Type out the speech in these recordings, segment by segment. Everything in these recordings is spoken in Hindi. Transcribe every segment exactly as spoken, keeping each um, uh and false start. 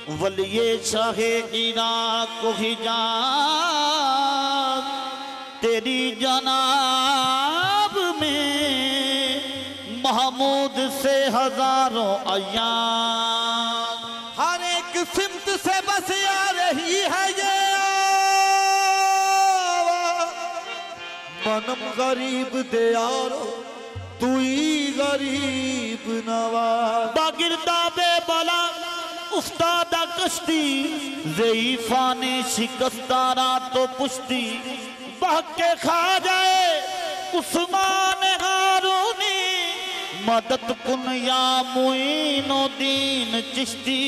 वलिये शाहे इराक हिजाज तेरी जनाब में महमूद से हजारों अय्याम। हर एक सिमत से बस आ रही है ये मनम गरीब दे यारो तू ही गरीब नवाज। बागिरदा बे बला उस्तादा कश्ती ज़ईफ़ा ने शिकस्तारा तो पुश्ती बह के खा जाए उस्मान हारूनी मदद कुन या मुईनुद्दीन चिश्ती।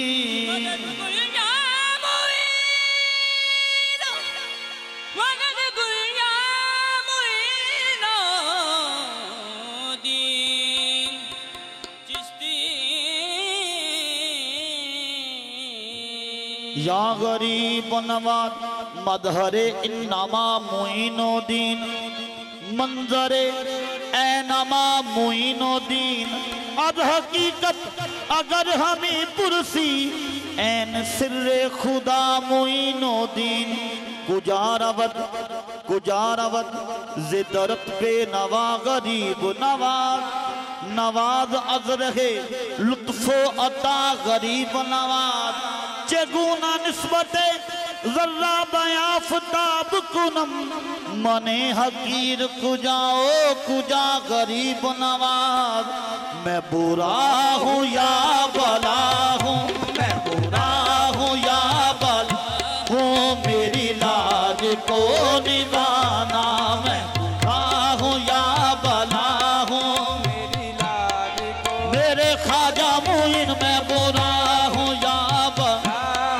या गरीब नवाज मदहरे इन्नमा मुईनुद्दीन मंजरे ऐनमा मुईनुद्दीन। अब हकीकत अगर हमें पुरसी ऐन सिर्रे खुदा मुईनुद्दीन। गुजारवत गुजारवत ज़िदरत पे नवा गरीब नवाज नवाज अज़रहे लुत्फ़ो अता गरीब नवाज। चगुना निस्बते जर्रा बयाफ्ताब कुनम मने हकीर कुजाओ कुजा गरीब नवाज। मैं बुरा हूँ या भला हूँ मैं बुरा हूँ या भला हूँ मेरी लाज को निभाना। मैं बुरा हूँ या भला हूँ मेरी लाज को मेरे ख्वाजा मुइन मैं बुरा हूँ या भला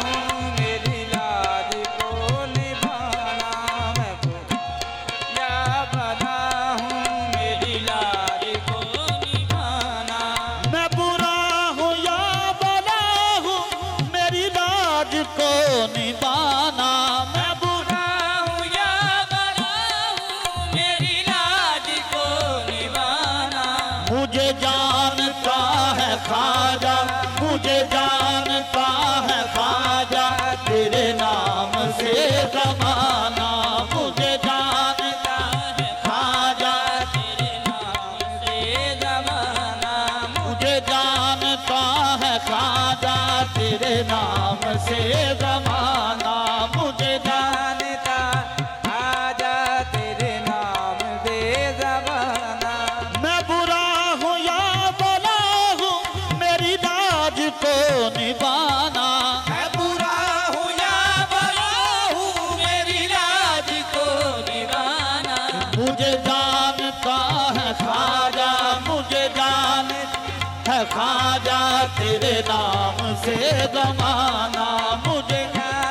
निभाना। मैं बुरा हूँ या भला हूँ मेरी लाज को निभाना। मुझे जानता है ख्वाजा मुझे जानता है ख्वाजा तेरे नाम से ज़माना। मुझे जानता है ख्वाजा तेरे नाम से ज़माना। मुझे जानता है ख्वाजा तेरे नाम से ज़माना। मुझे जानता आजा तेरे नाम से ज़माना। मैं बुरा हूँ या भला हूँ मेरी लाज को निभाना। मैं बुरा हूँ या भला हूँ मेरी लाज को निभाना। मुझे जानता है ख्वाजा मुझे जान है ख्वाजा तेरे नाम से ज़माना। मुझे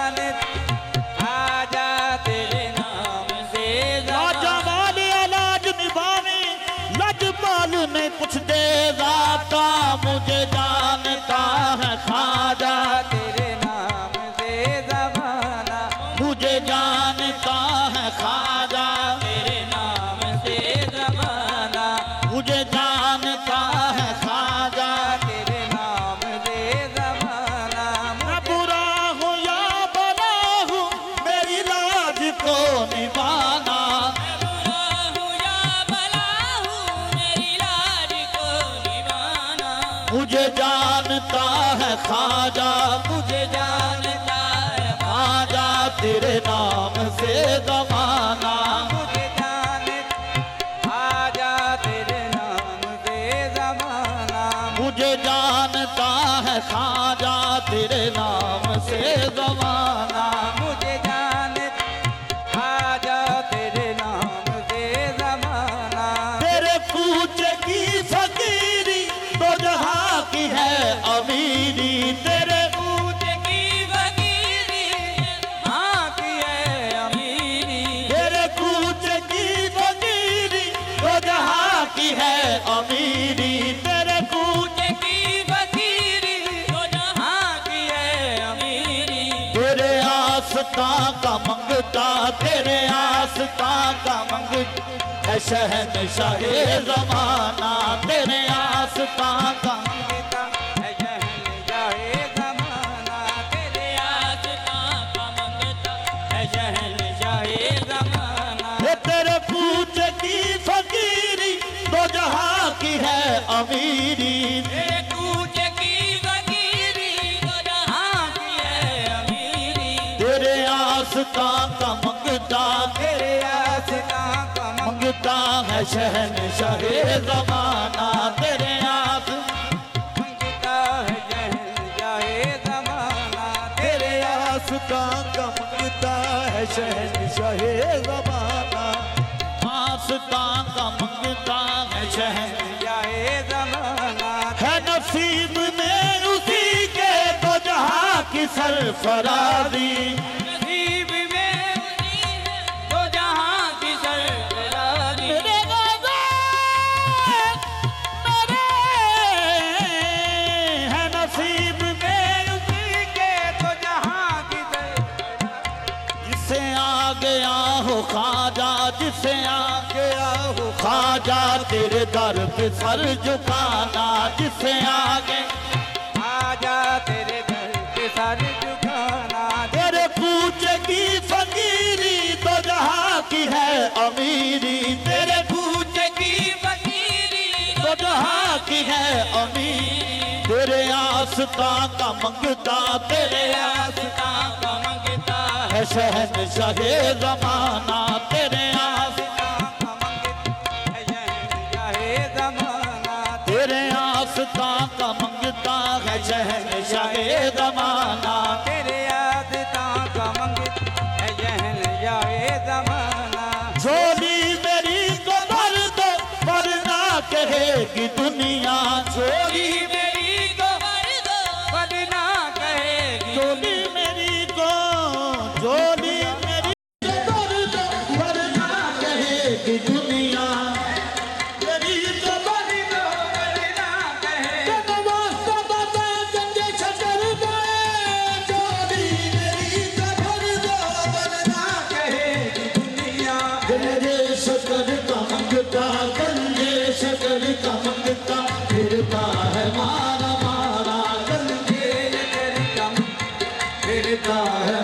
आजा तेरे नाम से राजा वाले अलाज निभावे लजपाल ने कुछ दे जाता। मुझे जानता है ख्वाजा तेरे नाम से ज़माना। मुझे जानता है ख्वाजा तेरे नाम से ज़माना। मुझे जानता है ख्वाजा तेरे नाम से ज़माना। मैं बुरा हूँ या भला हूँ मेरी लाज को निभाना। मैं बुरा हूँ या भला हूँ मेरी लाज को निभाना। मुझे जानता है ख्वाजा मुझे जानता है ख्वाजा तेरे नाम से ज़माना। मुझे जाने आजा तेरे नाम से ज़माना। मुझे जानता है ख्वाजा तेरे नाम से ज़माना। मुझे जाने आजा तेरे नाम से ज़माना। तेरे कूचे की फकीरी तो जहाँ की है अमीरी। तेरे पूछ की फकीरी हाँ की है अमीरी। तेरे कूचे की फकीरी तो जहाँ की है अमीरी। तेरे पूछ की फकीरी तो जहाँ की है अमीरी। तेरे आस्था का मंगता तेरे आस्था का मंगता है शहंशाहे ज़माना। तेरे आस्था का है शहंशाहे ज़माना। की है अमीरी, तेरे कूच की फकीरी दो जहां की है अमीरी, तेरे आस्था का मंगता, तेरे आस्था का मंगता है शहंशाहे ज़माना, तेरे आस मंगता है शहंशाहे ज़माना, तेरे आस्था का मंगता है शहंशाहे ज़माना, आस्था का मंगता है शहन शहंशाहे ज़माना, है नसीब में उसी के तो जहां की सरफराजी, नसीब में उसी है तो जहां की सरफराजी, मेरे गाज़ा मेरे है नसीब में उसी के तो जहां की सरफराजी, जिसे आ गया हो ख्वाजा, जिसे आ गया हो ख्वाजा तेरे दर पे सर झुकाना, जिसे आगे आजा तेरे दर पे सर झुकाना, तेरे पूछे की फकीरी तो जहां की है अमीरी, तेरे पूछ की फकीरी तो जहां की है अमीरी, तेरे आस्था का मंगता, तेरे आस्था का मंगता है शहंशाहे ज़माना, तेरे आस का मंगता है शहंशाहे ज़माना, तेरे आस्था का मंगता है शहंशाहे ज़माना, तेरे आस्था का मंगता है शहंशाहे ज़माना, झोली मेरी को भर दो वरना कहेगी दुनिया, झोली मेरी को भर दो वरना कहेगी, झोली मेरी को झोली मेरी को भर दो वरना कहेगी दुनिया, मेरी को भर दो वरना कहेगी, नवाज़ बाबा गंजे छतर दे, झोली मेरी को भर दो वरना कहेगी दुनिया, गंजे शकर का मंगता, गंजे शकर का मंगता फिरता है मारा मारा, गंजे तेरे कर कम फिरता है